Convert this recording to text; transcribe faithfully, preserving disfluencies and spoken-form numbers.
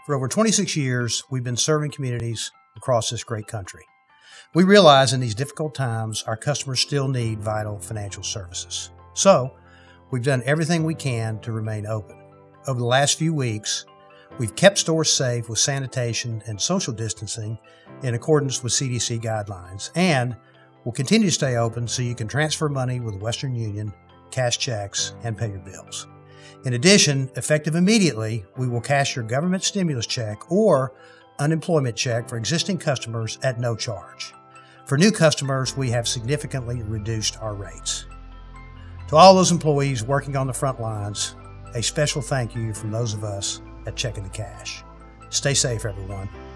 For over twenty-six years, we've been serving communities across this great country. We realize in these difficult times, our customers still need vital financial services. So, we've done everything we can to remain open. Over the last few weeks, we've kept stores safe with sanitation and social distancing in accordance with C D C guidelines, and we'll continue to stay open so you can transfer money with Western Union, cash checks, and pay your bills. In addition, effective immediately, we will cash your government stimulus check or unemployment check for existing customers at no charge. For new customers, we have significantly reduced our rates. To all those employees working on the front lines, a special thank you from those of us at Checking the Cash. Stay safe, everyone.